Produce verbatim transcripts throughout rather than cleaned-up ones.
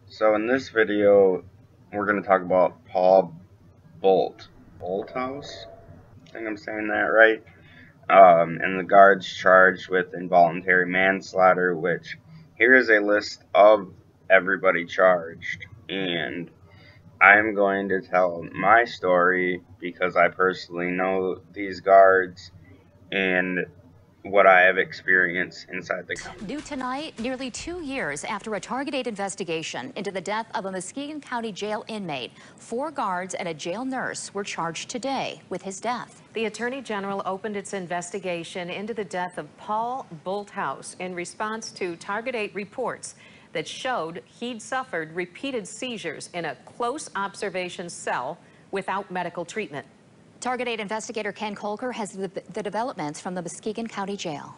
So in this video, we're going to talk about Paul Bolt. Bolthouse? I think I'm saying that right. Um, and the guards charged with involuntary manslaughter, which here is a list of everybody charged. And I'm going to tell my story because I personally know these guards and what I have experienced inside the county. New tonight, nearly two years after a target-date investigation into the death of a Muskegon County jail inmate, four guards and a jail nurse were charged today with his death. The Attorney General opened its investigation into the death of Paul Bolthouse in response to target-date reports that showed he'd suffered repeated seizures in a close observation cell without medical treatment. Target eight investigator Ken Colker has the, the developments from the Muskegon County Jail.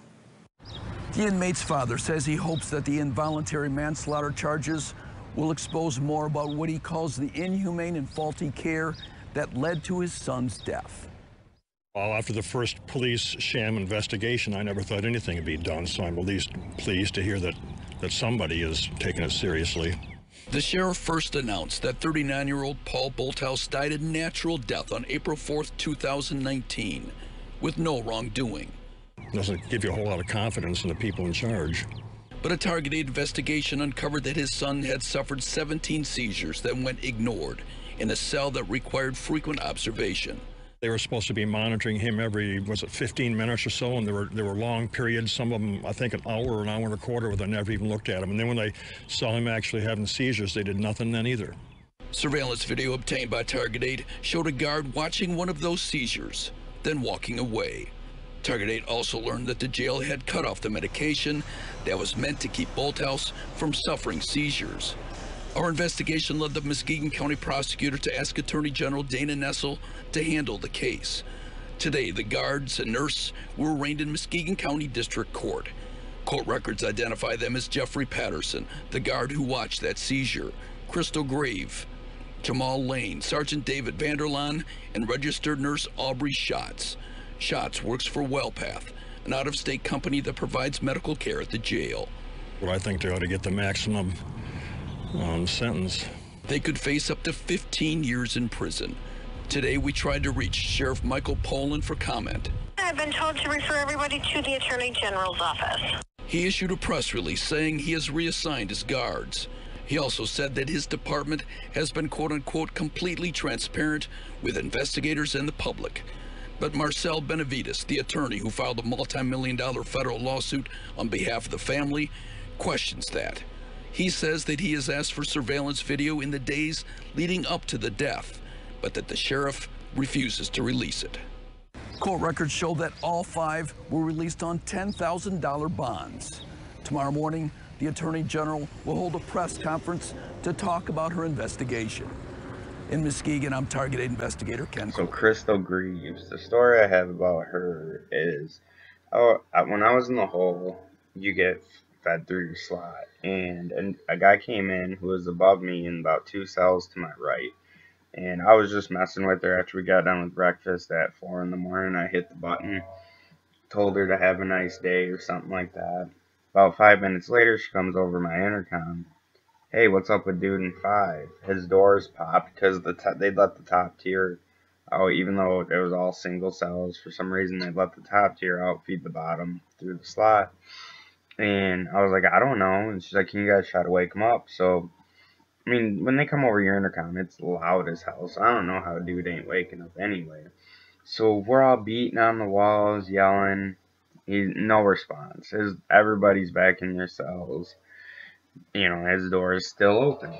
The inmate's father says he hopes that the involuntary manslaughter charges will expose more about what he calls the inhumane and faulty care that led to his son's death. Well, after the first police sham investigation, I never thought anything would be done, so I'm at least pleased to hear that, that somebody is taking it seriously. The sheriff first announced that thirty-nine-year-old Paul Bolthouse died a natural death on April fourth, two thousand nineteen, with no wrongdoing. Doesn't give you a whole lot of confidence in the people in charge. But a targeted investigation uncovered that his son had suffered seventeen seizures that went ignored in a cell that required frequent observation. They were supposed to be monitoring him every, was it fifteen minutes or so, and there were there were long periods, some of them, I think, an hour or an hour and a quarter, where they never even looked at him. And then when they saw him actually having seizures, they did nothing then either. Surveillance video obtained by Target eight showed a guard watching one of those seizures, then walking away. Target eight also learned that the jail had cut off the medication that was meant to keep Bolthouse from suffering seizures. Our investigation led the Muskegon County prosecutor to ask Attorney General Dana Nessel to handle the case. Today, the guards and nurse were arraigned in Muskegon County District Court. Court records identify them as Jeffrey Patterson, the guard who watched that seizure, Crystal Grave, Jamal Lane, Sergeant David Vanderlaan, and registered nurse Aubrey Schatz. Schatz works for Wellpath, an out-of-state company that provides medical care at the jail. Well, I think they ought to get the maximum um, sentence. They could face up to fifteen years in prison. Today, we tried to reach Sheriff Michael Poland for comment. I've been told to refer everybody to the Attorney General's office. He issued a press release saying he has reassigned his guards. He also said that his department has been quote-unquote completely transparent with investigators and the public. But Marcel Benavides, the attorney who filed a multi-million dollar federal lawsuit on behalf of the family, questions that. He says that he has asked for surveillance video in the days leading up to the death, but that the sheriff refuses to release it. Court records show that all five were released on ten thousand dollar bonds. Tomorrow morning, the Attorney General will hold a press conference to talk about her investigation. In Muskegon, I'm Target eight investigator Ken. So Crystal Greaves, the story I have about her is, oh, when I was in the hole, you get fed through your slot, and, and a guy came in who was above me in about two cells to my right, and I was just messing with her after we got done with breakfast at four in the morning. I hit the button, told her to have a nice day or something like that. About five minutes later, she comes over my intercom. Hey, what's up with dude in five? His doors popped because the t they'd let the top tier out, even though it was all single cells. For some reason, they'd let the top tier out, feed the bottom through the slot. And I was like, I don't know. And she's like, can you guys try to wake him up? So, I mean, when they come over your intercom, it's loud as hell. So I don't know how a dude ain't waking up anyway. So we're all beating on the walls, yelling. He, no response. His, everybody's back in their cells. You know, his door is still open.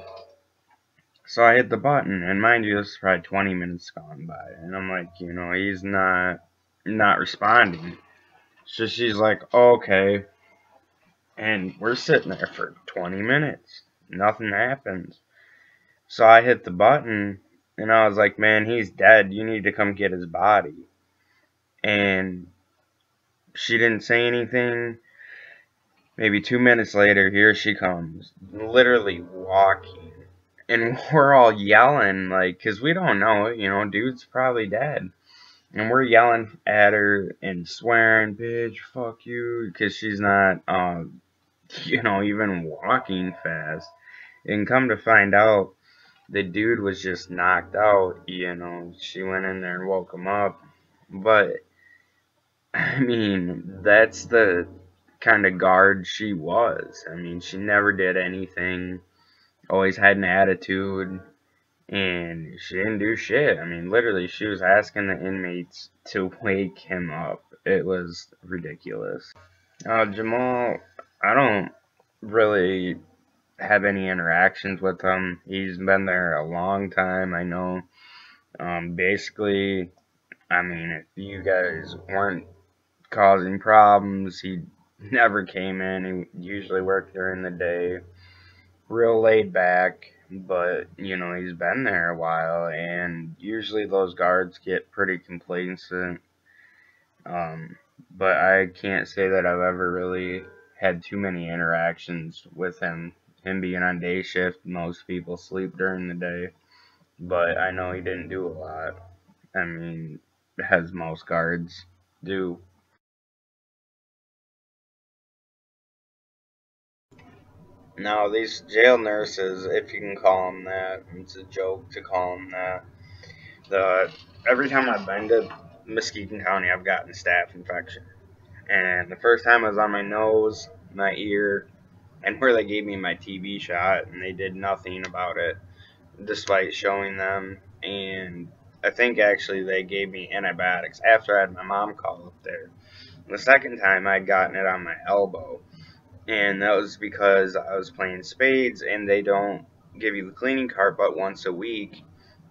So I hit the button, and mind you, this is probably twenty minutes gone by. And I'm like, you know, he's not, not responding. So she's like, okay. And we're sitting there for twenty minutes. Nothing happens. So I hit the button, and I was like, man, he's dead. You need to come get his body. And she didn't say anything. Maybe two minutes later, here she comes, literally walking. And we're all yelling, like, because we don't know, you know, dude's probably dead. And we're yelling at her and swearing, bitch, fuck you, because she's not, uh, you know, even walking fast. And come to find out, the dude was just knocked out, you know. She went in there and woke him up. But, I mean, that's the kind of guard she was. I mean, she never did anything, always had an attitude, and she didn't do shit. I mean, literally, she was asking the inmates to wake him up. It was ridiculous. Uh, Jamal, I don't really have any interactions with him. He's been there a long time, I know. Um, basically, I mean, if you guys weren't causing problems, he never came in. He usually worked during the day. Real laid back, but, you know, he's been there a while, and usually those guards get pretty complacent. Um, but I can't say that I've ever really had too many interactions with him. Him being on day shift, most people sleep during the day, but I know he didn't do a lot. I mean, as most guards do. Now, these jail nurses, if you can call them that, it's a joke to call them that. The every time I've been to Muskegon County, I've gotten staph infection. And the first time it was on my nose, my ear, and where they gave me my T B shot, and they did nothing about it, despite showing them. And I think actually they gave me antibiotics after I had my mom call up there. The second time I'd gotten it on my elbow, and that was because I was playing spades, and they don't give you the cleaning cart but once a week,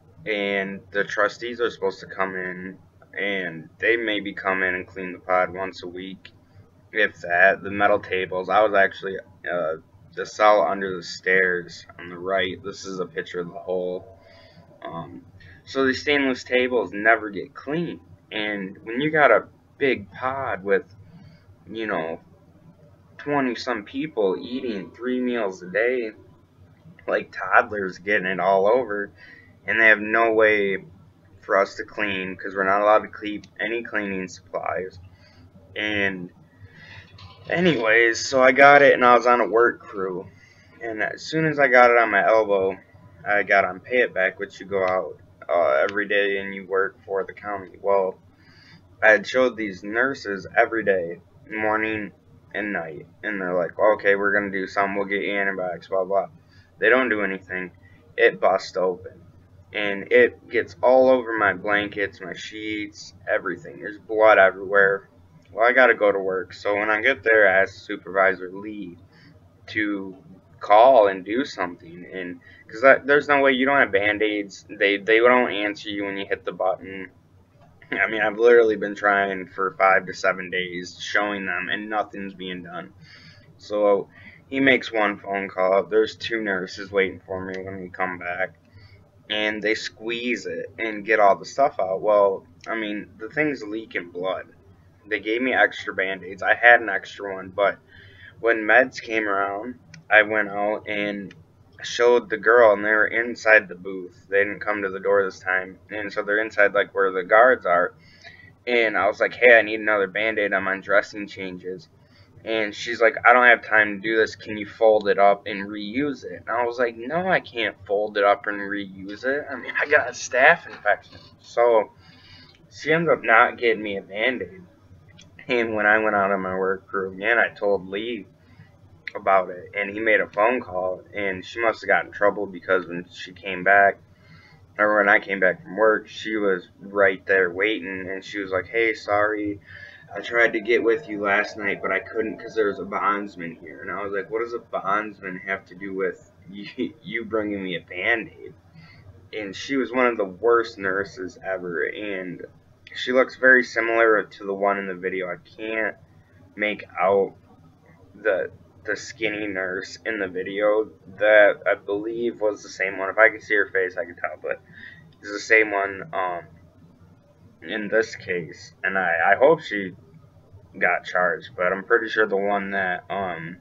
and the trustees are supposed to come in, and they maybe come in and clean the pod once a week, if that. The metal tables, I was actually uh, the cell under the stairs on the right. This is a picture of the hole. Um, so these stainless tables never get cleaned, and when you got a big pod with, you know, twenty some people eating three meals a day, like toddlers getting it all over, and they have no way for us to clean because we're not allowed to keep any cleaning supplies. And anyways, so I got it and I was on a work crew. And as soon as I got it on my elbow, I got on Pay It Back, which you go out uh, every day and you work for the county. Well, I had showed these nurses every day, morning and night. And they're like, okay, we're going to do something. We'll get you antibiotics, blah, blah. They don't do anything. It busts open. And it gets all over my blankets, my sheets, everything. There's blood everywhere. Well, I gotta go to work. So when I get there, I ask Supervisor Lee to call and do something. And because there's no way, you don't have band-aids. They, they don't answer you when you hit the button. I mean, I've literally been trying for five to seven days, showing them, and nothing's being done. So he makes one phone call. There's two nurses waiting for me when we come back. And they squeeze it and get all the stuff out. Well, I mean, the thing's leaking blood. They gave me extra band-aids. I had an extra one, but when meds came around, I went out and showed the girl, and they were inside the booth. They didn't come to the door this time, and so they're inside, like, where the guards are. And I was like, hey, I need another band-aid. I'm on dressing changes. And she's like, I don't have time to do this. Can you fold it up and reuse it? And I was like, no, I can't fold it up and reuse it. I mean, I got a staph infection. So she ended up not getting me a Band-Aid. And when I went out on my work crew again, I told Lee about it. And he made a phone call. And she must have gotten in trouble because when she came back, or when I came back from work, she was right there waiting. And she was like, hey, sorry. I tried to get with you last night, but I couldn't because there was a bondsman here. And I was like, what does a bondsman have to do with you, you bringing me a Band-Aid? And she was one of the worst nurses ever. And she looks very similar to the one in the video. I can't make out the the skinny nurse in the video. That I believe was the same one. If I could see her face, I could tell. But it's the same one um, in this case. And I, I hope she got charged, but I'm pretty sure the one that um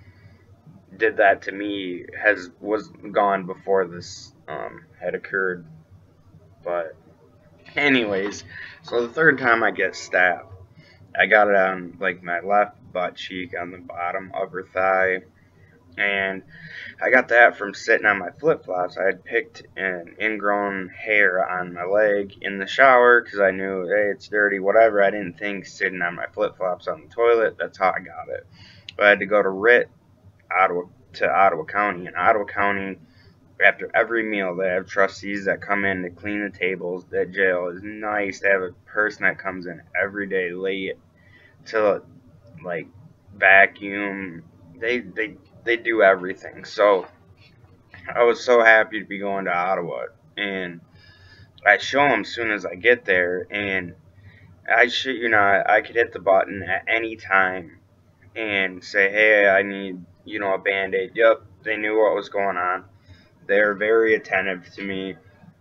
did that to me has was gone before this um had occurred. But anyways, so the third time I get stabbed, I got it on like my left butt cheek on the bottom upper thigh. And I got that from sitting on my flip-flops. I had picked an ingrown hair on my leg in the shower because I knew, hey, it's dirty, whatever. I didn't think sitting on my flip-flops on the toilet, that's how I got it. But I had to go to R I T, Ottawa, to Ottawa County. In Ottawa County, after every meal, they have trustees that come in to clean the tables. That jail is nice. They have a person that comes in every day late to, like, vacuum. They, they, they do everything. So I was so happy to be going to Ottawa, and I show them as soon as I get there, and I shit you not, I could hit the button at any time and say, hey, I need, you know, a Band-Aid. Yep, they knew what was going on. They're very attentive to me.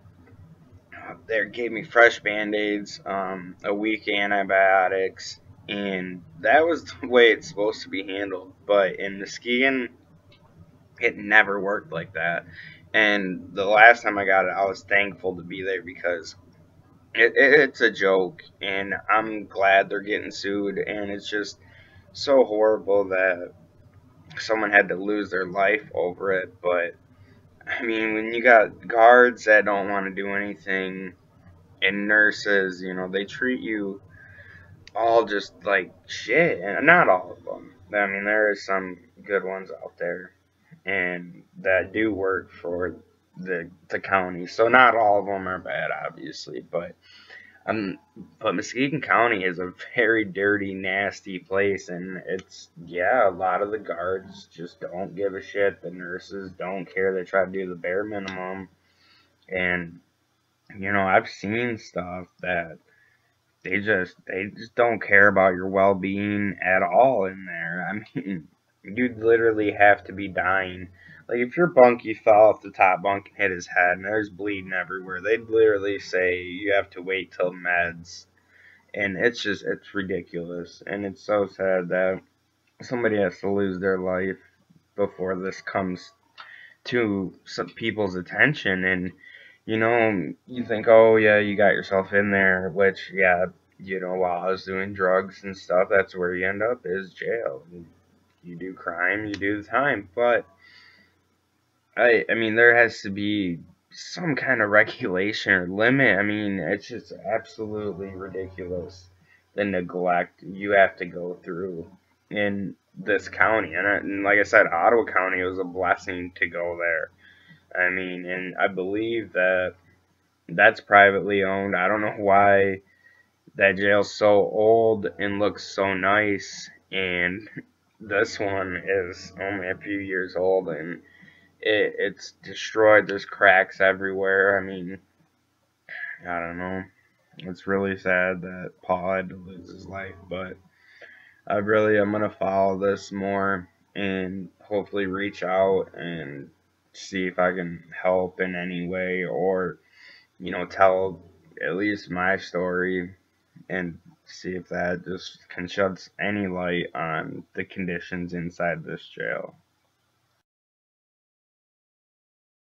They gave me fresh Band-Aids, um, a week antibiotics, and that was the way it's supposed to be handled. But in Muskegon, it never worked like that. And the last time I got it, I was thankful to be there because it, it, it's a joke, and I'm glad they're getting sued. And it's just so horrible that someone had to lose their life over it. But I mean, when you got guards that don't want to do anything, and nurses, you know, they treat you all just like shit, and not all of them. I mean, there are some good ones out there, and that do work for the the county. So not all of them are bad, obviously, but um, but Muskegon County is a very dirty, nasty place, and it's yeah, a lot of the guards just don't give a shit. The nurses don't care. They try to do the bare minimum, and you know, I've seen stuff that they just they just don't care about your well-being at all in there. I mean, you'd literally have to be dying. Like if your bunkie fell off the top bunk and hit his head and there's bleeding everywhere, they'd literally say you have to wait till meds. And it's just it's ridiculous. And it's so sad that somebody has to lose their life before this comes to some people's attention. And you know, you think, oh yeah, you got yourself in there, which yeah, you know, while I was doing drugs and stuff, that's where you end up is jail. You do crime, you do the time. But I, I mean, there has to be some kind of regulation or limit. I mean, it's just absolutely ridiculous the neglect you have to go through in this county. And, I, and like I said, Ottawa County was a blessing to go there. I mean, and I believe that that's privately owned. I don't know why that jail's so old and looks so nice, and this one is only a few years old, and it, it's destroyed. There's cracks everywhere. I mean, I don't know. It's really sad that Paul had to lose his life, but I really am going to follow this more and hopefully reach out and see if I can help in any way, or you know, tell at least my story and see if that just can shed any light on the conditions inside this jail.